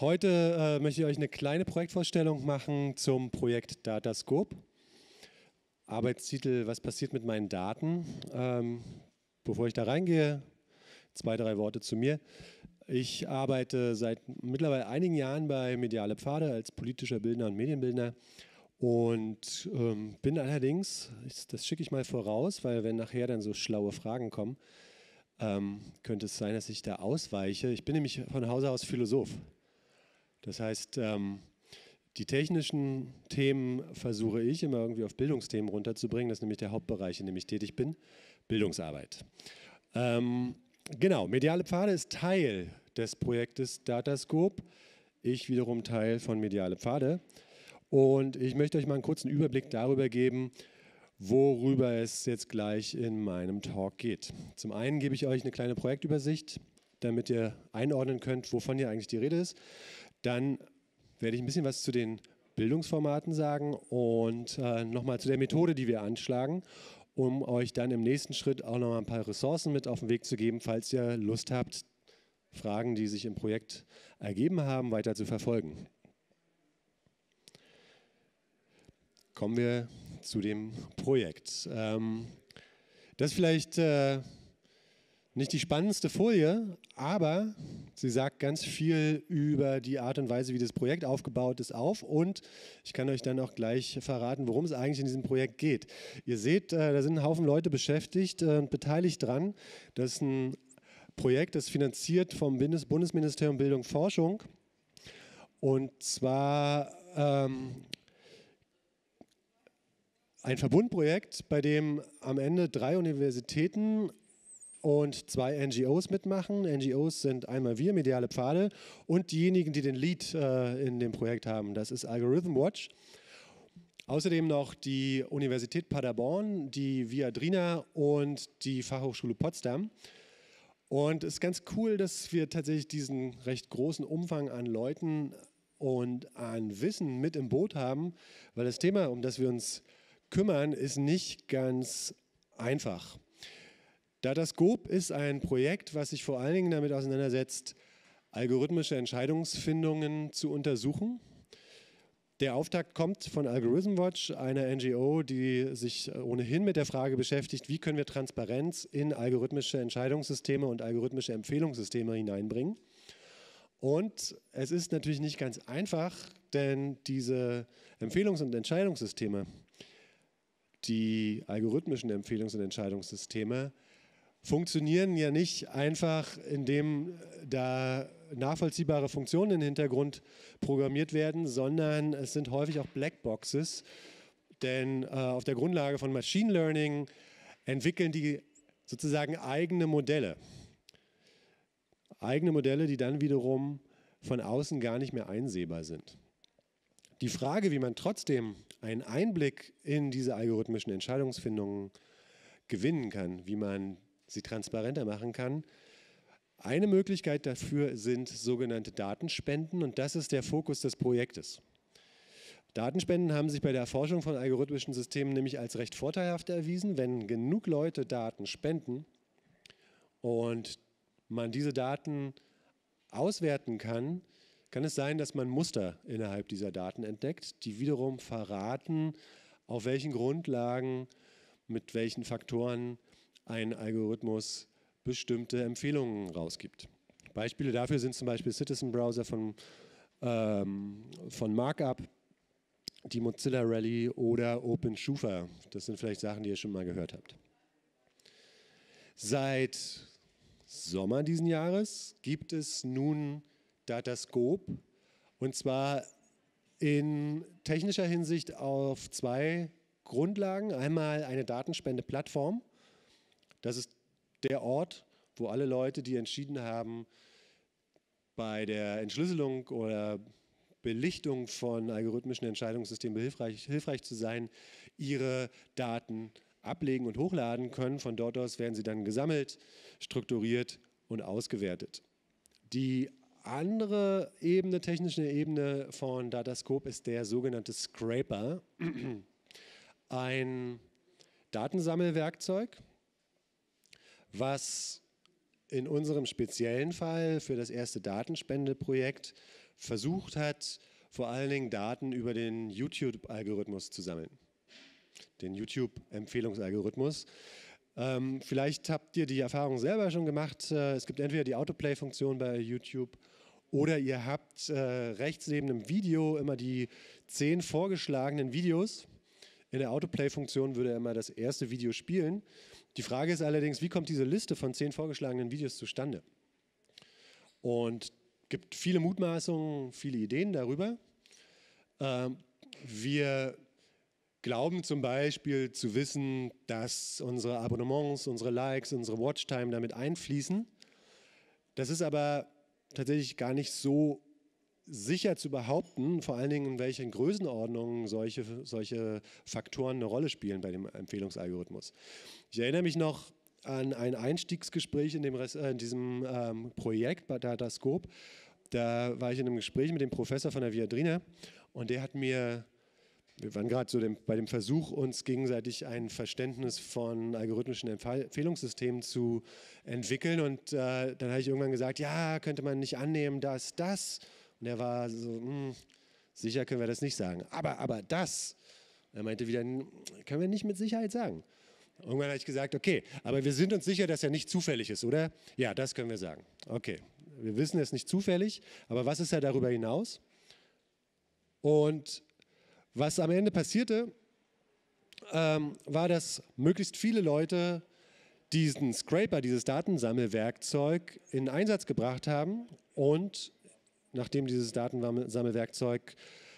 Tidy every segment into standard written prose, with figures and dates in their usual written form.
Heute möchte ich euch eine kleine Projektvorstellung machen zum Projekt Datascope. Arbeitstitel: Was passiert mit meinen Daten? Bevor ich da reingehe, 2, 3 Worte zu mir. Ich arbeite seit mittlerweile einigen Jahren bei Mediale Pfade als politischer Bildner und Medienbildner und bin allerdings, das schicke ich mal voraus, weil wenn nachher dann so schlaue Fragen kommen, könnte es sein, dass ich da ausweiche. Ich bin nämlich von Hause aus Philosoph. Das heißt, die technischen Themen versuche ich immer irgendwie auf Bildungsthemen runterzubringen. Das ist nämlich der Hauptbereich, in dem ich tätig bin, Bildungsarbeit. Genau, Mediale Pfade ist Teil des Projektes Datascope. Ich wiederum Teil von Mediale Pfade. Und ich möchte euch mal einen kurzen Überblick darüber geben, worüber es jetzt gleich in meinem Talk geht. Zum einen gebe ich euch eine kleine Projektübersicht, damit ihr einordnen könnt, wovon hier eigentlich die Rede ist. Dann werde ich ein bisschen was zu den Bildungsformaten sagen und nochmal zu der Methode, die wir anschlagen, um euch dann im nächsten Schritt auch noch ein paar Ressourcen mit auf den Weg zu geben, falls ihr Lust habt, Fragen, die sich im Projekt ergeben haben, weiter zu verfolgen. Kommen wir zu dem Projekt. Das ist vielleicht nicht die spannendste Folie, aber sie sagt ganz viel über die Art und Weise, wie das Projekt aufgebaut ist, auf. Und ich kann euch dann auch gleich verraten, worum es eigentlich in diesem Projekt geht. Ihr seht, da sind ein Haufen Leute beschäftigt und beteiligt dran. Das ist ein Projekt, das finanziert vom Bundesministerium Bildung und Forschung. Und zwar ein Verbundprojekt, bei dem am Ende 3 Universitäten und 2 NGOs mitmachen. NGOs sind einmal wir, Mediale Pfade, und diejenigen, die den Lead in dem Projekt haben. Das ist Algorithm Watch. Außerdem noch die Universität Paderborn, die Viadrina und die Fachhochschule Potsdam. Und es ist ganz cool, dass wir tatsächlich diesen recht großen Umfang an Leuten und an Wissen mit im Boot haben, weil das Thema, um das wir uns kümmern, ist nicht ganz einfach. Datascope ist ein Projekt, was sich vor allen Dingen damit auseinandersetzt, algorithmische Entscheidungsfindungen zu untersuchen. Der Auftakt kommt von Algorithm Watch, einer NGO, die sich ohnehin mit der Frage beschäftigt, wie können wir Transparenz in algorithmische Entscheidungssysteme und algorithmische Empfehlungssysteme hineinbringen. Und es ist natürlich nicht ganz einfach, denn diese Empfehlungs- und Entscheidungssysteme, die algorithmischen Empfehlungs- und Entscheidungssysteme, funktionieren ja nicht einfach, indem da nachvollziehbare Funktionen im Hintergrund programmiert werden, sondern es sind häufig auch Blackboxes, denn auf der Grundlage von Machine Learning entwickeln die sozusagen eigene Modelle. Eigene Modelle, die dann wiederum von außen gar nicht mehr einsehbar sind. Die Frage, wie man trotzdem einen Einblick in diese algorithmischen Entscheidungsfindungen gewinnen kann, wie man sie transparenter machen kann. Eine Möglichkeit dafür sind sogenannte Datenspenden und das ist der Fokus des Projektes. Datenspenden haben sich bei der Erforschung von algorithmischen Systemen nämlich als recht vorteilhaft erwiesen. Wenn genug Leute Daten spenden und man diese Daten auswerten kann, kann es sein, dass man Muster innerhalb dieser Daten entdeckt, die wiederum verraten, auf welchen Grundlagen, mit welchen Faktoren ein Algorithmus bestimmte Empfehlungen rausgibt. Beispiele dafür sind zum Beispiel Citizen Browser von Markup, die Mozilla Rally oder OpenSchufa. Das sind vielleicht Sachen, die ihr schon mal gehört habt. Seit Sommer diesen Jahres gibt es nun Datascope und zwar in technischer Hinsicht auf 2 Grundlagen. Einmal eine Datenspende-Plattform. Das ist der Ort, wo alle Leute, die entschieden haben, bei der Entschlüsselung oder Belichtung von algorithmischen Entscheidungssystemen hilfreich zu sein, ihre Daten ablegen und hochladen können. Von dort aus werden sie dann gesammelt, strukturiert und ausgewertet. Die andere Ebene, technische Ebene von Datascope ist der sogenannte Scraper, ein Datensammelwerkzeug, was in unserem speziellen Fall für das erste Datenspendeprojekt versucht hat, vor allen Dingen Daten über den YouTube-Algorithmus zu sammeln. Den YouTube-Empfehlungsalgorithmus. Vielleicht habt ihr die Erfahrung selber schon gemacht. Es gibt entweder die Autoplay-Funktion bei YouTube oder ihr habt rechts neben dem Video immer die 10 vorgeschlagenen Videos. In der Autoplay-Funktion würde er immer das erste Video spielen. Die Frage ist allerdings, wie kommt diese Liste von 10 vorgeschlagenen Videos zustande? Und es gibt viele Mutmaßungen, viele Ideen darüber. Wir glauben zum Beispiel zu wissen, dass unsere Abonnements, unsere Likes, unsere Watchtime damit einfließen. Das ist aber tatsächlich gar nicht so sicher zu behaupten, vor allen Dingen in welchen Größenordnungen solche Faktoren eine Rolle spielen bei dem Empfehlungsalgorithmus. Ich erinnere mich noch an ein Einstiegsgespräch in diesem Projekt bei Datascope. Da war ich in einem Gespräch mit dem Professor von der Viadrina und der hat mir, wir waren gerade so bei dem Versuch, uns gegenseitig ein Verständnis von algorithmischen Empfehlungssystemen zu entwickeln und dann habe ich irgendwann gesagt, ja, könnte man nicht annehmen, dass das, und er war so, sicher können wir das nicht sagen, aber das, er meinte wieder, können wir nicht mit Sicherheit sagen. Irgendwann habe ich gesagt, okay, aber wir sind uns sicher, dass er nicht zufällig ist, oder? Ja, das können wir sagen. Okay, wir wissen, es ist nicht zufällig, aber was ist ja darüber hinaus? Und was am Ende passierte, war, dass möglichst viele Leute diesen Scraper, dieses Datensammelwerkzeug in Einsatz gebracht haben und nachdem dieses Datensammelwerkzeug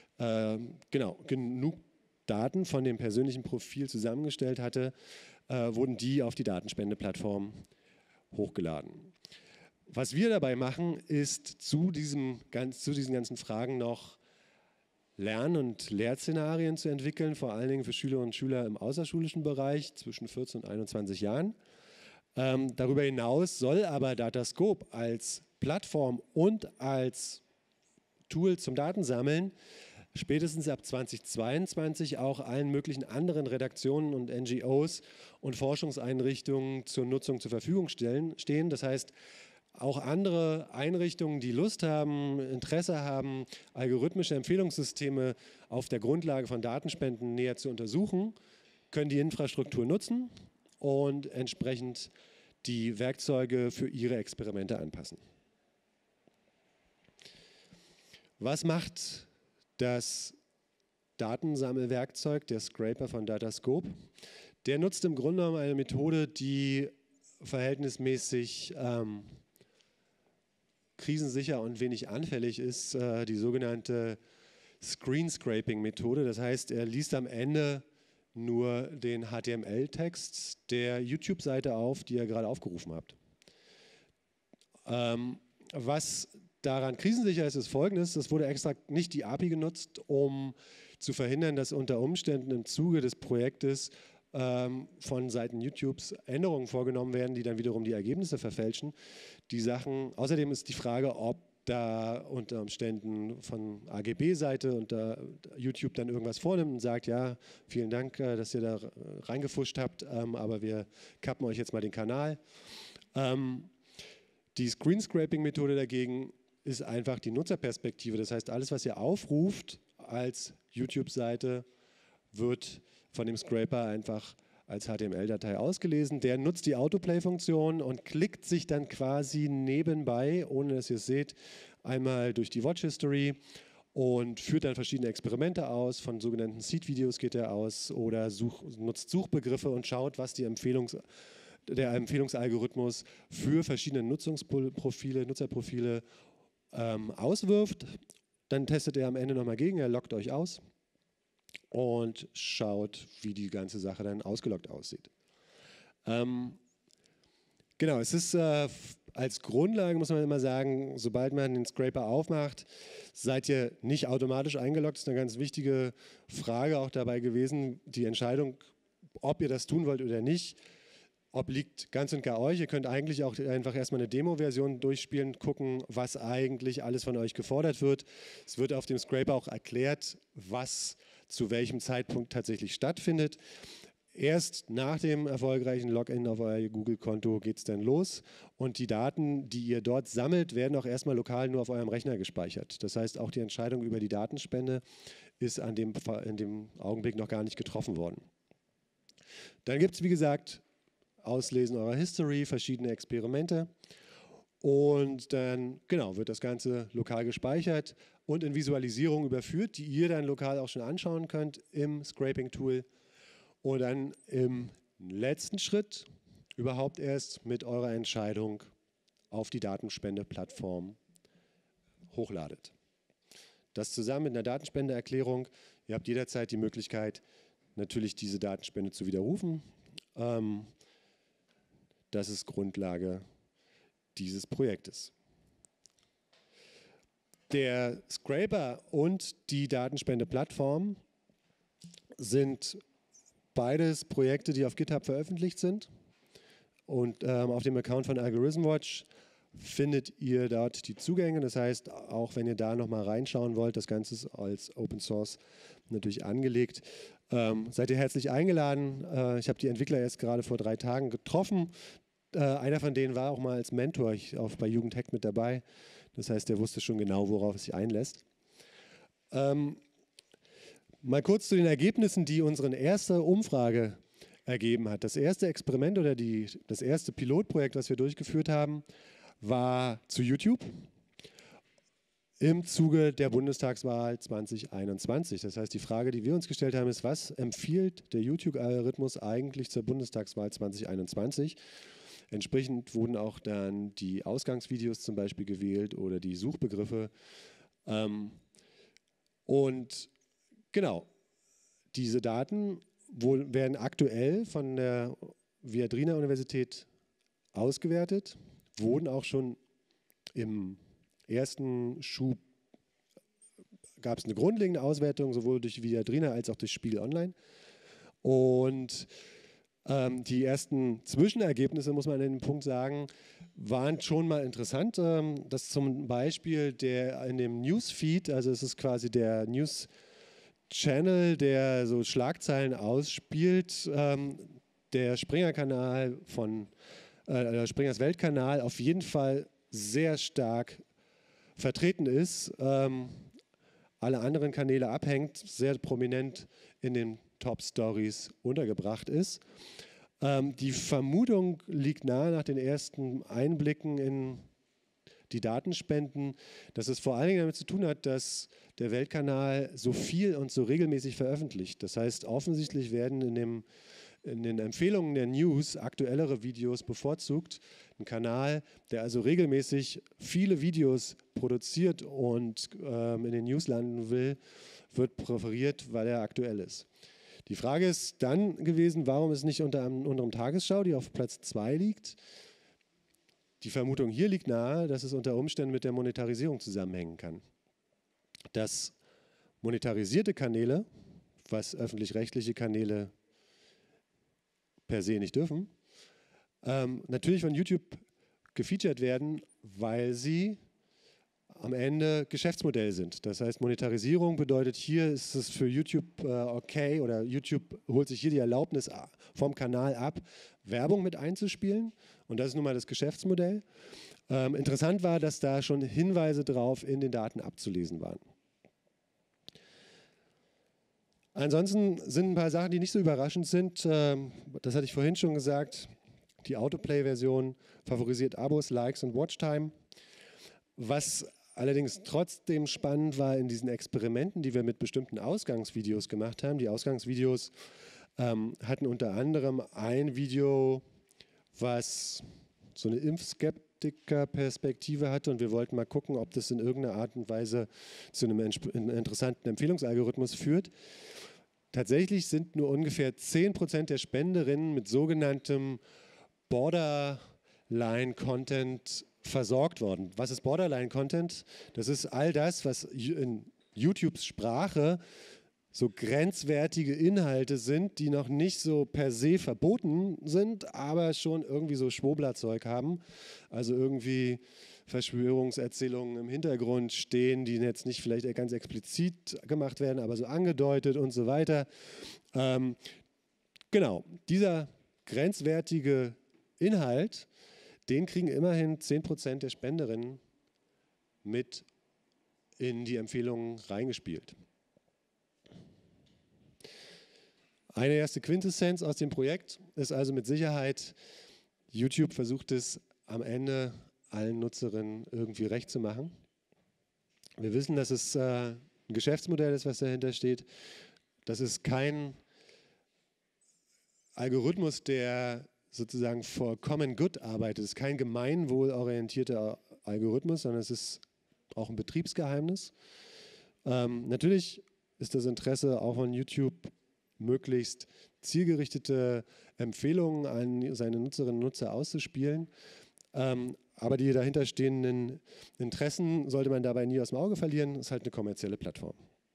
genug Daten von dem persönlichen Profil zusammengestellt hatte, wurden die auf die Datenspendeplattform hochgeladen. Was wir dabei machen, ist zu diesen ganzen Fragen noch Lern- und Lehrszenarien zu entwickeln, vor allen Dingen für Schülerinnen und Schüler im außerschulischen Bereich zwischen 14 und 21 Jahren. Darüber hinaus soll aber Datascope als Plattform und als Tool zum Datensammeln spätestens ab 2022 auch allen möglichen anderen Redaktionen und NGOs und Forschungseinrichtungen zur Nutzung zur Verfügung stehen. Das heißt, auch andere Einrichtungen, die Lust haben, Interesse haben, algorithmische Empfehlungssysteme auf der Grundlage von Datenspenden näher zu untersuchen, können die Infrastruktur nutzen und entsprechend die Werkzeuge für ihre Experimente anpassen. Was macht das Datensammelwerkzeug, der Scraper von Datascope? Der nutzt im Grunde genommen eine Methode, die verhältnismäßig krisensicher und wenig anfällig ist, die sogenannte Screen-Scraping-Methode. Das heißt, er liest am Ende nur den HTML-Text der YouTube-Seite auf, die ihr gerade aufgerufen habt. Was daran krisensicher ist, ist Folgendes: Es wurde extra nicht die API genutzt, um zu verhindern, dass unter Umständen im Zuge des Projektes von Seiten YouTubes Änderungen vorgenommen werden, die dann wiederum die Ergebnisse verfälschen. Außerdem ist die Frage, ob da unter Umständen von AGB-Seite und YouTube dann irgendwas vornimmt und sagt, ja, vielen Dank, dass ihr da reingefuscht habt, aber wir kappen euch jetzt mal den Kanal. Die Screen-Scraping-Methode dagegen ist einfach die Nutzerperspektive. Das heißt, alles, was ihr aufruft als YouTube-Seite, wird von dem Scraper einfach als HTML-Datei ausgelesen. Der nutzt die Autoplay-Funktion und klickt sich dann quasi nebenbei, ohne dass ihr es seht, einmal durch die Watch-History und führt dann verschiedene Experimente aus. Von sogenannten Seed-Videos geht er aus oder nutzt Suchbegriffe und schaut, was der Empfehlungsalgorithmus für verschiedene Nutzerprofile auswirft. Dann testet er am Ende nochmal gegen, er loggt euch aus und schaut, wie die ganze Sache dann ausgeloggt aussieht. Genau, es ist als Grundlage, muss man immer sagen, sobald man den Scraper aufmacht, seid ihr nicht automatisch eingeloggt. Das ist eine ganz wichtige Frage auch dabei gewesen. Die Entscheidung, ob ihr das tun wollt oder nicht, obliegt ganz und gar euch. Ihr könnt eigentlich auch einfach erstmal eine Demo-Version durchspielen, gucken, was eigentlich alles von euch gefordert wird. Es wird auf dem Scraper auch erklärt, was zu welchem Zeitpunkt tatsächlich stattfindet. erst nach dem erfolgreichen Login auf euer Google-Konto geht es dann los und die Daten, die ihr dort sammelt, werden auch erstmal lokal nur auf eurem Rechner gespeichert. Das heißt, auch die Entscheidung über die Datenspende ist in dem Augenblick noch gar nicht getroffen worden. Dann gibt es, wie gesagt, Auslesen eurer History, verschiedene Experimente und dann wird das Ganze lokal gespeichert und in Visualisierung überführt, die ihr dann lokal auch schon anschauen könnt im Scraping-Tool und dann im letzten Schritt überhaupt erst mit eurer Entscheidung auf die Datenspende-Plattform hochladet. Das zusammen mit einer Datenspendeerklärung. Ihr habt jederzeit die Möglichkeit, natürlich diese Datenspende zu widerrufen. Das ist Grundlage dieses Projektes. Der Scraper und die Datenspende-Plattform sind beides Projekte, die auf GitHub veröffentlicht sind. Und auf dem Account von Algorithm Watch findet ihr dort die Zugänge. Das heißt, auch wenn ihr da nochmal reinschauen wollt, das Ganze ist als Open Source natürlich angelegt. Seid ihr herzlich eingeladen. Ich habe die Entwickler erst gerade vor 3 Tagen getroffen. Einer von denen war auch mal als Mentor bei Jugendhack mit dabei. Das heißt, der wusste schon genau, worauf es sich einlässt. Mal kurz zu den Ergebnissen, die unsere erste Umfrage ergeben hat. Das erste Experiment oder das erste Pilotprojekt, was wir durchgeführt haben, war zu YouTube im Zuge der Bundestagswahl 2021. Das heißt, die Frage, die wir uns gestellt haben, ist, was empfiehlt der YouTube-Algorithmus eigentlich zur Bundestagswahl 2021? Entsprechend wurden auch dann die Ausgangsvideos zum Beispiel gewählt oder die Suchbegriffe. Und genau, diese Daten werden aktuell von der Viadrina Universität ausgewertet, wurden auch schon im ersten Schub, gab es eine grundlegende Auswertung, sowohl durch Viadrina als auch durch Spiegel Online. Und die ersten Zwischenergebnisse, muss man an dem Punkt sagen, waren schon mal interessant. Dass zum Beispiel in dem Newsfeed, also es ist quasi der News-Channel, der so Schlagzeilen ausspielt, der Springer-Kanal Springers Weltkanal auf jeden Fall sehr stark vertreten ist. Alle anderen Kanäle abhängt, sehr prominent in den Top-Stories untergebracht ist. Die Vermutung liegt nahe nach den ersten Einblicken in die Datenspenden, dass es vor allen Dingen damit zu tun hat, dass der Weltkanal so viel und so regelmäßig veröffentlicht. Das heißt, offensichtlich werden in den Empfehlungen der News aktuellere Videos bevorzugt. Ein Kanal, der also regelmäßig viele Videos produziert und in den News landen will, wird präferiert, weil er aktuell ist. Die Frage ist dann gewesen, warum es nicht unter unserem Tagesschau, die auf Platz 2 liegt. Die Vermutung hier liegt nahe, dass es unter Umständen mit der Monetarisierung zusammenhängen kann. Dass monetarisierte Kanäle, was öffentlich-rechtliche Kanäle per se nicht dürfen, natürlich von YouTube gefeatured werden, weil sie am Ende Geschäftsmodell sind. Das heißt, Monetarisierung bedeutet, hier ist es für YouTube okay oder YouTube holt sich hier die Erlaubnis vom Kanal ab, Werbung mit einzuspielen und das ist nun mal das Geschäftsmodell. Interessant war, dass da schon Hinweise drauf in den Daten abzulesen waren. Ansonsten sind ein paar Sachen, die nicht so überraschend sind. Das hatte ich vorhin schon gesagt. Die Autoplay-Version favorisiert Abos, Likes und Watchtime. Was allerdings trotzdem spannend war in diesen Experimenten, die wir mit bestimmten Ausgangsvideos gemacht haben. Die Ausgangsvideos hatten unter anderem ein Video, was so eine Impfskeptiker-Perspektive hatte und wir wollten mal gucken, ob das in irgendeiner Art und Weise zu einem interessanten Empfehlungsalgorithmus führt. Tatsächlich sind nur ungefähr 10% der Spenderinnen mit sogenanntem Borderline-Content versorgt worden. Was ist Borderline-Content? Das ist all das, was in YouTubes Sprache so grenzwertige Inhalte sind, die noch nicht so per se verboten sind, aber schon irgendwie so Schwurblerzeug haben. Also irgendwie Verschwörungserzählungen im Hintergrund stehen, die jetzt nicht vielleicht ganz explizit gemacht werden, aber so angedeutet und so weiter. Genau, Genau, dieser grenzwertige Inhalt, den kriegen immerhin 10% der Spenderinnen mit in die Empfehlungen reingespielt. Eine erste Quintessenz aus dem Projekt ist also mit Sicherheit, YouTube versucht es am Ende allen Nutzerinnen irgendwie recht zu machen. Wir wissen, dass es ein Geschäftsmodell ist, was dahinter steht. Das ist kein Algorithmus, der sozusagen for common good arbeitet. Es ist kein gemeinwohlorientierter Algorithmus, sondern es ist auch ein Betriebsgeheimnis. Natürlich ist das Interesse auch von YouTube, möglichst zielgerichtete Empfehlungen an seine Nutzerinnen und Nutzer auszuspielen. Aber die dahinterstehenden Interessen sollte man dabei nie aus dem Auge verlieren. Das ist halt eine kommerzielle Plattform.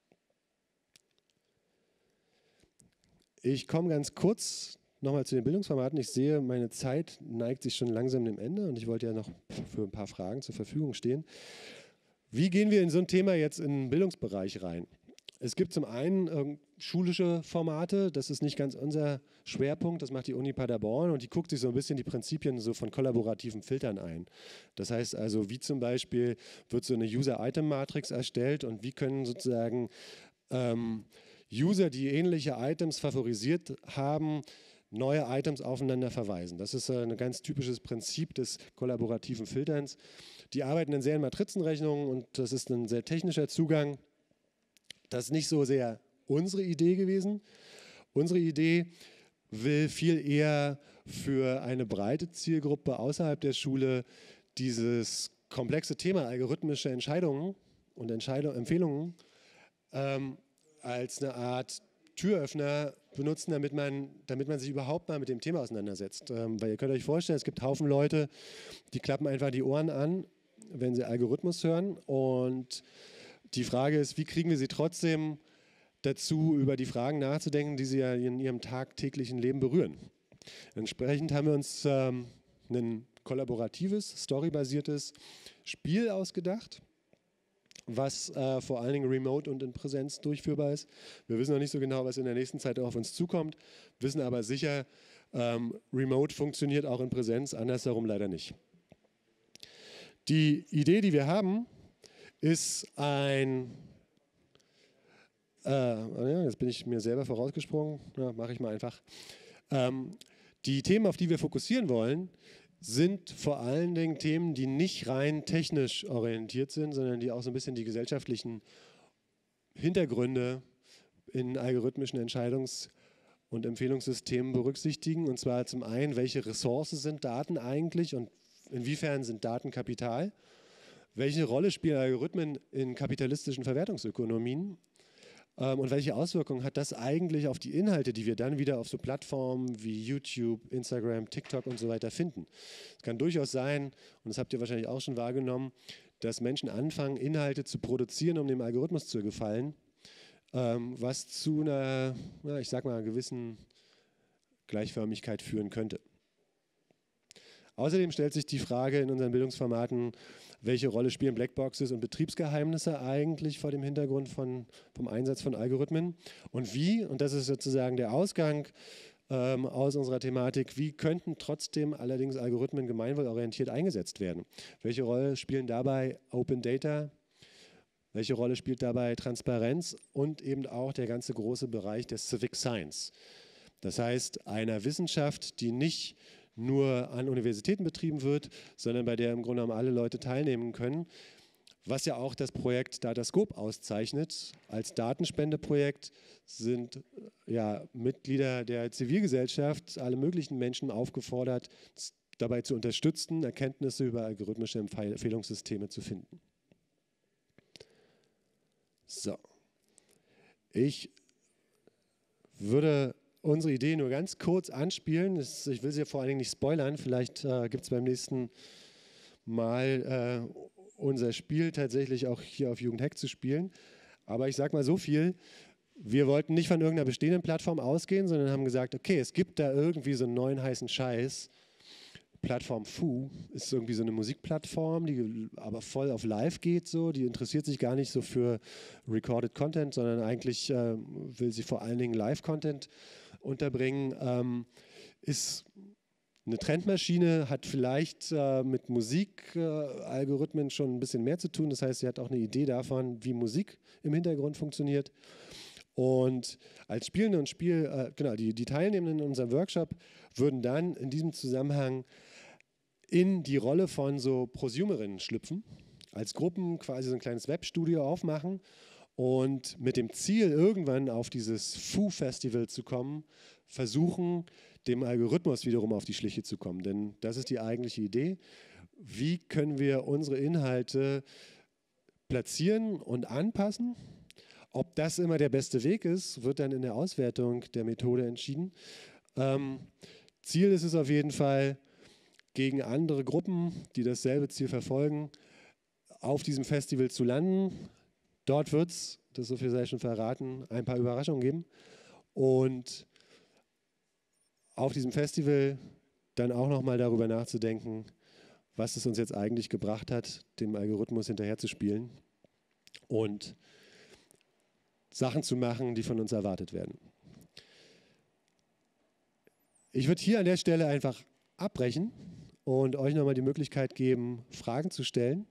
Ich komme ganz kurz nochmal zu den Bildungsformaten. Ich sehe, meine Zeit neigt sich schon langsam dem Ende und ich wollte ja noch für ein paar Fragen zur Verfügung stehen. Wie gehen wir in so ein Thema jetzt in den Bildungsbereich rein? Es gibt zum einen schulische Formate, das ist nicht ganz unser Schwerpunkt, das macht die Uni Paderborn und die guckt sich so ein bisschen die Prinzipien so von kollaborativen Filtern ein. Das heißt also, wie zum Beispiel wird so eine User-Item-Matrix erstellt und wie können sozusagen User, die ähnliche Items favorisiert haben, neue Items aufeinander verweisen. Das ist ein ganz typisches Prinzip des kollaborativen Filterns. Die arbeiten in sehr in Matrizenrechnungen und das ist ein sehr technischer Zugang. Das ist nicht so sehr unsere Idee gewesen. Unsere Idee will viel eher für eine breite Zielgruppe außerhalb der Schule dieses komplexe Thema algorithmische Entscheidungen und Empfehlungen als eine Art Türöffner benutzen, damit man sich überhaupt mal mit dem Thema auseinandersetzt. Weil ihr könnt euch vorstellen, es gibt Haufen Leute, die klappen einfach die Ohren an, wenn sie Algorithmus hören und die Frage ist, wie kriegen wir sie trotzdem dazu, über die Fragen nachzudenken, die sie ja in ihrem tagtäglichen Leben berühren. Entsprechend haben wir uns ein kollaboratives, storybasiertes Spiel ausgedacht, was vor allen Dingen remote und in Präsenz durchführbar ist. Wir wissen noch nicht so genau, was in der nächsten Zeit auf uns zukommt, wissen aber sicher, remote funktioniert auch in Präsenz, andersherum leider nicht. Die Idee, die wir haben, ist jetzt bin ich mir selber vorausgesprungen, ja, mache ich mal einfach. Die Themen, auf die wir fokussieren wollen, sind vor allen Dingen Themen, die nicht rein technisch orientiert sind, sondern die auch so ein bisschen die gesellschaftlichen Hintergründe in algorithmischen Entscheidungs- und Empfehlungssystemen berücksichtigen. Und zwar zum einen, welche Ressourcen sind Daten eigentlich und inwiefern sind Daten Kapital? Welche Rolle spielen Algorithmen in kapitalistischen Verwertungsökonomien? Und welche Auswirkungen hat das eigentlich auf die Inhalte, die wir dann wieder auf so Plattformen wie YouTube, Instagram, TikTok und so weiter finden? Es kann durchaus sein, und das habt ihr wahrscheinlich auch schon wahrgenommen, dass Menschen anfangen, Inhalte zu produzieren, um dem Algorithmus zu gefallen, was zu einer, ich sag mal, gewissen Gleichförmigkeit führen könnte. Außerdem stellt sich die Frage in unseren Bildungsformaten, welche Rolle spielen Blackboxes und Betriebsgeheimnisse eigentlich vor dem Hintergrund vom Einsatz von Algorithmen und wie, und das ist sozusagen der Ausgang aus unserer Thematik, wie könnten trotzdem allerdings Algorithmen gemeinwohlorientiert eingesetzt werden? Welche Rolle spielen dabei Open Data? Welche Rolle spielt dabei Transparenz und eben auch der ganze große Bereich der Civic Science? Das heißt, einer Wissenschaft, die nicht nur an Universitäten betrieben wird, sondern bei der im Grunde genommen alle Leute teilnehmen können, was ja auch das Projekt Datascope auszeichnet. Als Datenspendeprojekt sind ja Mitglieder der Zivilgesellschaft, alle möglichen Menschen aufgefordert, dabei zu unterstützen, Erkenntnisse über algorithmische Empfehlungssysteme zu finden. So, ich würde unsere Idee nur ganz kurz anspielen. Ich will sie vor allen Dingen nicht spoilern. Vielleicht gibt es beim nächsten Mal unser Spiel tatsächlich auch hier auf Jugendhack zu spielen. Aber ich sage mal so viel. Wir wollten nicht von irgendeiner bestehenden Plattform ausgehen, sondern haben gesagt, okay, es gibt da irgendwie so einen neuen heißen Scheiß. Plattform Foo ist irgendwie so eine Musikplattform, die aber voll auf Live geht. So. Die interessiert sich gar nicht so für Recorded Content, sondern eigentlich will sie vor allen Dingen Live-Content unterbringen. Ist eine Trendmaschine, hat vielleicht mit Musikalgorithmen schon ein bisschen mehr zu tun. Das heißt, sie hat auch eine Idee davon, wie Musik im Hintergrund funktioniert. Und als Spielende und die Teilnehmenden in unserem Workshop würden dann in diesem Zusammenhang in die Rolle von so Prosumerinnen schlüpfen, als Gruppen quasi so ein kleines Webstudio aufmachen und mit dem Ziel, irgendwann auf dieses Foo-Festival zu kommen, versuchen, dem Algorithmus wiederum auf die Schliche zu kommen. Denn das ist die eigentliche Idee. Wie können wir unsere Inhalte platzieren und anpassen? Ob das immer der beste Weg ist, wird dann in der Auswertung der Methode entschieden. Ziel ist es auf jeden Fall, gegen andere Gruppen, die dasselbe Ziel verfolgen, auf diesem Festival zu landen. Dort wird es, das so viel sei schon verraten, ein paar Überraschungen geben. Und auf diesem Festival dann auch nochmal darüber nachzudenken, was es uns jetzt eigentlich gebracht hat, dem Algorithmus hinterherzuspielen und Sachen zu machen, die von uns erwartet werden. Ich würde hier an der Stelle einfach abbrechen und euch nochmal die Möglichkeit geben, Fragen zu stellen.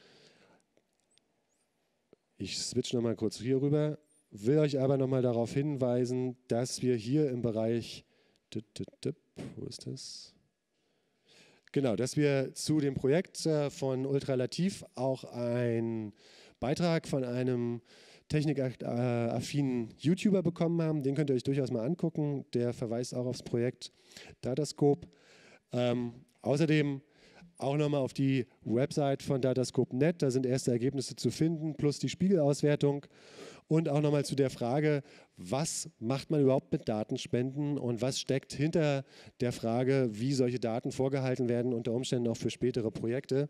Ich switche nochmal kurz hier rüber, will euch aber nochmal darauf hinweisen, dass wir hier im Bereich, wo ist das? Genau, dass wir zu dem Projekt von Ultralativ auch einen Beitrag von einem technikaffinen YouTuber bekommen haben. Den könnt ihr euch durchaus mal angucken. Der verweist auch aufs Projekt Datascope. Außerdem auch nochmal auf die Website von Datascope.net. Da sind erste Ergebnisse zu finden, plus die Spiegelauswertung. Und auch nochmal zu der Frage, was macht man überhaupt mit Datenspenden und was steckt hinter der Frage, wie solche Daten vorgehalten werden, unter Umständen auch für spätere Projekte.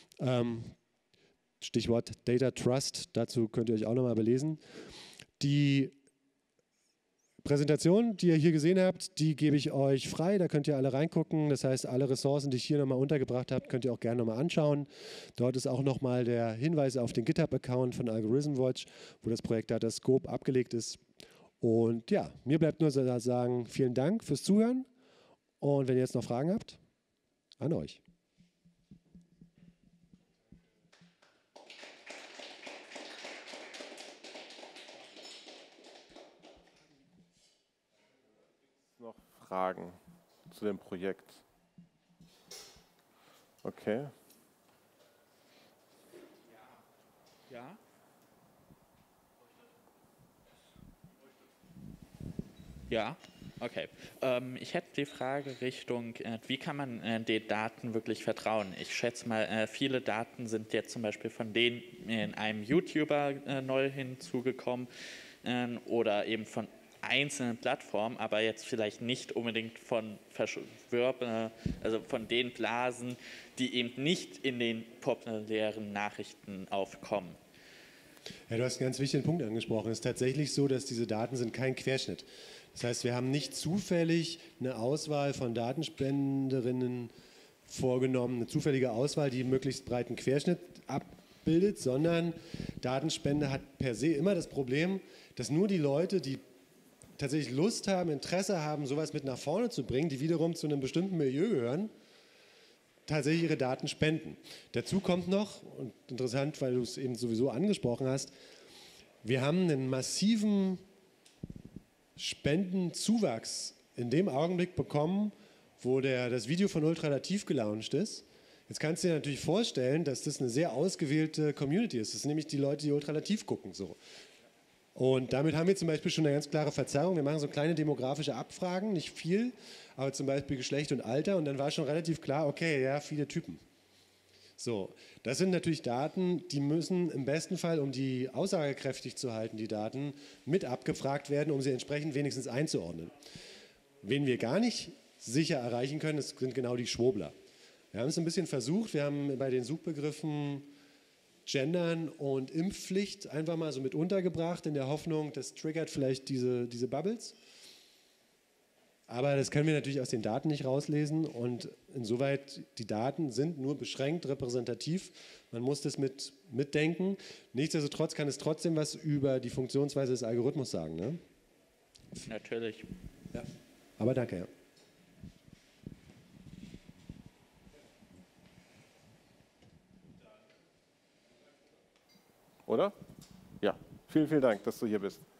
Stichwort Data Trust, dazu könnt ihr euch auch nochmal belesen. Die Präsentation, die ihr hier gesehen habt, die gebe ich euch frei, da könnt ihr alle reingucken. Das heißt, alle Ressourcen, die ich hier nochmal untergebracht habe, könnt ihr auch gerne nochmal anschauen. Dort ist auch nochmal der Hinweis auf den GitHub-Account von Algorithm Watch, wo das Projekt Datascope abgelegt ist. Und ja, mir bleibt nur zu sagen, vielen Dank fürs Zuhören und wenn ihr jetzt noch Fragen habt, an euch. Noch Fragen zu dem Projekt? Okay. Ja? Ja, okay. Ich hätte die Frage Richtung, wie kann man den Daten wirklich vertrauen? Ich schätze mal, viele Daten sind jetzt zum Beispiel von denen in einem YouTuber neu hinzugekommen oder eben von einzelnen Plattformen, aber jetzt vielleicht nicht unbedingt von also von den Blasen, die eben nicht in den populären Nachrichten aufkommen. Ja, du hast einen ganz wichtigen Punkt angesprochen. Es ist tatsächlich so, dass diese Daten sind kein Querschnitt. Das heißt, wir haben nicht zufällig eine Auswahl von Datenspenderinnen vorgenommen, eine zufällige Auswahl, die einen möglichst breiten Querschnitt abbildet, sondern Datenspende hat per se immer das Problem, dass nur die Leute, die tatsächlich Lust haben, Interesse haben, sowas mit nach vorne zu bringen, die wiederum zu einem bestimmten Milieu gehören, tatsächlich ihre Daten spenden. Dazu kommt noch, und interessant, weil du es eben sowieso angesprochen hast, wir haben einen massiven Spendenzuwachs in dem Augenblick bekommen, wo das Video von Ultralativ gelauncht ist. Jetzt kannst du dir natürlich vorstellen, dass das eine sehr ausgewählte Community ist. Das sind nämlich die Leute, die Ultralativ gucken. So. Und damit haben wir zum Beispiel schon eine ganz klare Verzerrung. Wir machen so kleine demografische Abfragen, nicht viel, aber zum Beispiel Geschlecht und Alter. Und dann war schon relativ klar, okay, ja, viele Typen. So, das sind natürlich Daten, die müssen im besten Fall, um die aussagekräftig zu halten, die Daten, mit abgefragt werden, um sie entsprechend wenigstens einzuordnen. Wen wir gar nicht sicher erreichen können, das sind genau die Schwurbler. Wir haben es ein bisschen versucht, wir haben bei den Suchbegriffen Gendern und Impfpflicht einfach mal so mit untergebracht, in der Hoffnung, das triggert vielleicht diese Bubbles. Aber das können wir natürlich aus den Daten nicht rauslesen und insoweit, die Daten sind nur beschränkt repräsentativ. Man muss das mitdenken. Nichtsdestotrotz kann es trotzdem was über die Funktionsweise des Algorithmus sagen. Ne? Natürlich. Ja. Aber danke, ja. Oder? Ja. Vielen, vielen Dank, dass du hier bist.